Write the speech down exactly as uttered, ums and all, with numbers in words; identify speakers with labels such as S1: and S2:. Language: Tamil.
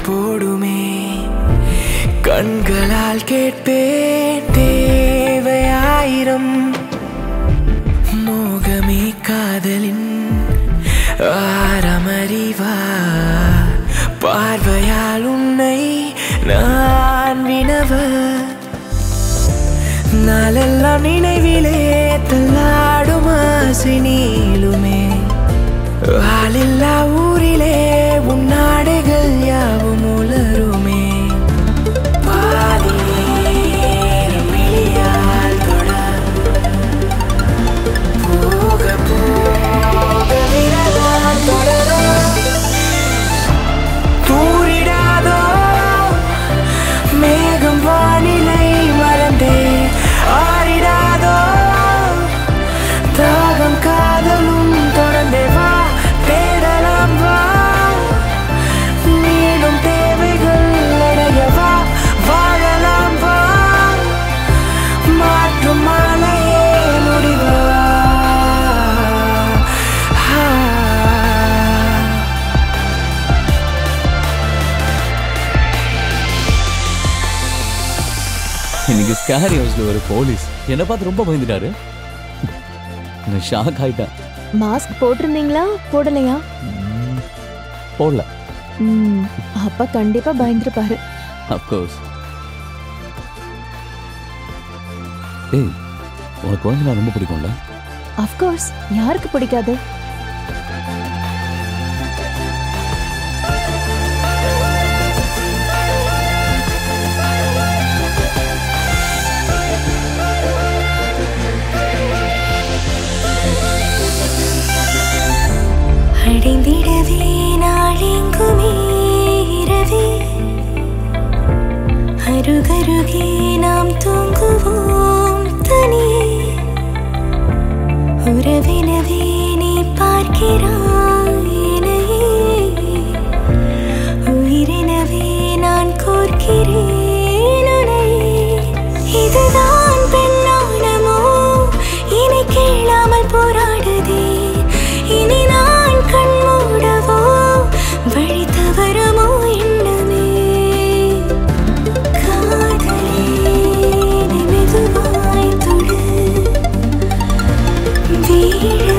S1: போடுமே கண்களால் கேட்பேன் தேவையாயிரம் மோகமே காதலின் ஆரமறிவா பார்வையால் உன்னை நான் வினவ நாளெல்லாம் நினைவிலே தள்ளாடும் ஆசை நீளுமே ஆளில்லா ஊரிலே உன்னாடைகள் யாவும் உலருமே பாதிநேரம் விழியால் தொட போக போக விரலால் தொடர தூரிடாதோ மேகம் வானிலை மறந்தே ஆறிடாதோ தாகம் காதலும் தொடர்ந்தே வா தேடலாம் வா மீண்டும் தேவைகள் அடையவா வாழலாம் வா மாற்றும் மாலையே முடிவா
S2: இன்னைக்கு ஸ்கேரி ஹவுஸ்ல ஒரு போலீஸ் என்ன பார்த்து ரொம்ப பயந்துட்டாரு. நான் ஷாக் ஆயிட்டேன்.
S3: மாஸ்க் போட்டிருந்தீங்களா போடலையா?
S2: போடல.
S3: ம் அப்ப கண்டிப்பா பயந்துருப்பாரு.
S2: Of course. ஏய் உனக்கு குழந்தைனா ரொம்ப பிடிக்கும்ல?
S3: ஆஃப் கோர்ஸ், யாருக்கு பிடிக்காது?
S4: அடைந்திடவே நாளெங்குமே இரவே அருகருகே நாம் தூங்குவோம் தனியே உறவினவே நீ பார்க்கிறாய் என்னையே உயிரினவே நான் கோர்க்கிறேன் உன்னையே இதுதான் பெண்ணானமோ இனி கேளாமல் போராடுதே இனி நான் கண்மூடவோ வழி தவறுமோ எண்ணமே காதலே மெதுவாய் தொடு வீழ